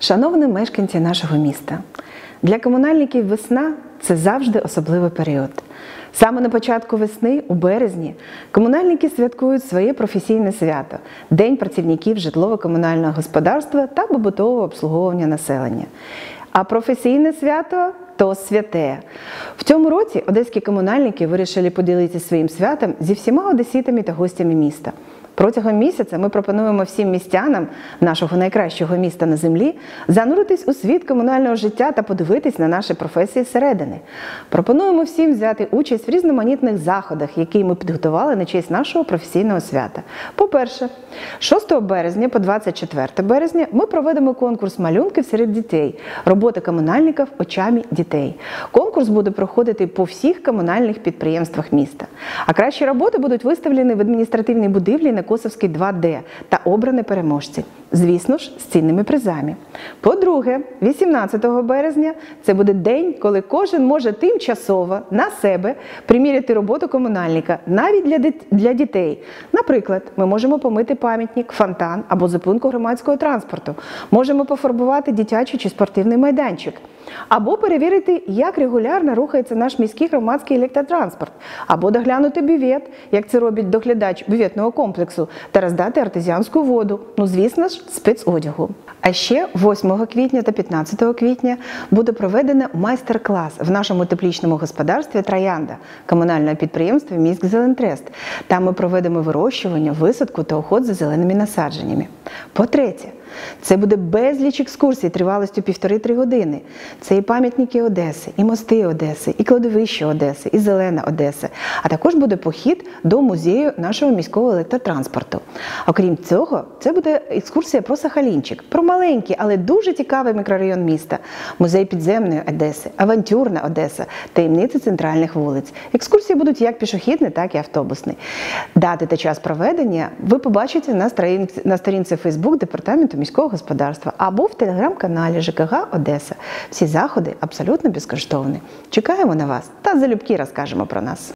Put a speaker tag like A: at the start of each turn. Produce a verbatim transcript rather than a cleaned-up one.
A: Шановні мешканці нашого міста, для комунальників весна – це завжди особливий період. Саме на початку весни, у березні, комунальники святкують своє професійне свято – День працівників житлово-комунального господарства та побутового обслуговування населення. А професійне свято – то святе. В цьому році одеські комунальники вирішили поділитися своїм святом зі всіма одеситами та гостями міста. Протягом місяця ми пропонуємо всім містянам нашого найкращого міста на землі зануритись у світ комунального життя та подивитись на наші професії зсередини. Пропонуємо всім взяти участь в різноманітних заходах, які ми підготували на честь нашого професійного свята. По-перше, шостого березня по двадцять четверте березня ми проведемо конкурс малюнків серед дітей «Робота комунальників очами дітей». Конкурс буде проходити по всіх комунальних підприємствах міста. А кращі роботи будуть виставлені в адміністративній будівлі на Косовській два Д та обрані переможці. Звісно ж, з цінними призами. По-друге, вісімнадцятого березня – це буде день, коли кожен може тимчасово на себе приміряти роботу комунальника, навіть для, дит... для дітей. Наприклад, ми можемо помити пам'ятник, фонтан або зупинку громадського транспорту. Можемо пофарбувати дитячий чи спортивний майданчик. Або перевірити, як регулярно рухається наш міський громадський електротранспорт. Або доглянути бювет, як це робить доглядач бюветного комплексу, та роздати артезіанську воду. Ну, звісно ж, спецодягу. А ще восьмого квітня та п'ятнадцятого квітня буде проведено майстер-клас в нашому тепличному господарстві «Троянда» комунального підприємства «Міськзелентрест». Там ми проведемо вирощування, висадку та уход за зеленими насадженнями. По-третє, це буде безліч екскурсій тривалістю півтори-три години. Це і пам'ятники Одеси, і мости Одеси, і кладовище Одеси, і зелена Одеса. А також буде похід до музею нашого міського електротранспорту. Окрім цього, це буде екскурсія про Сахалінчик, про маленький, але дуже цікавий мікрорайон міста, музей підземної Одеси, авантюрна Одеса, таємниці центральних вулиць. Екскурсії будуть як пішохідні, так і автобусні. Дати та час проведення ви побачите на сторінці, на сторінці Фейсбук департаменту міського господарства або в телеграм-каналі ЖКГ Одеса. Всі заходи абсолютно безкоштовні. Чекаємо на вас та залюбки розкажемо про нас.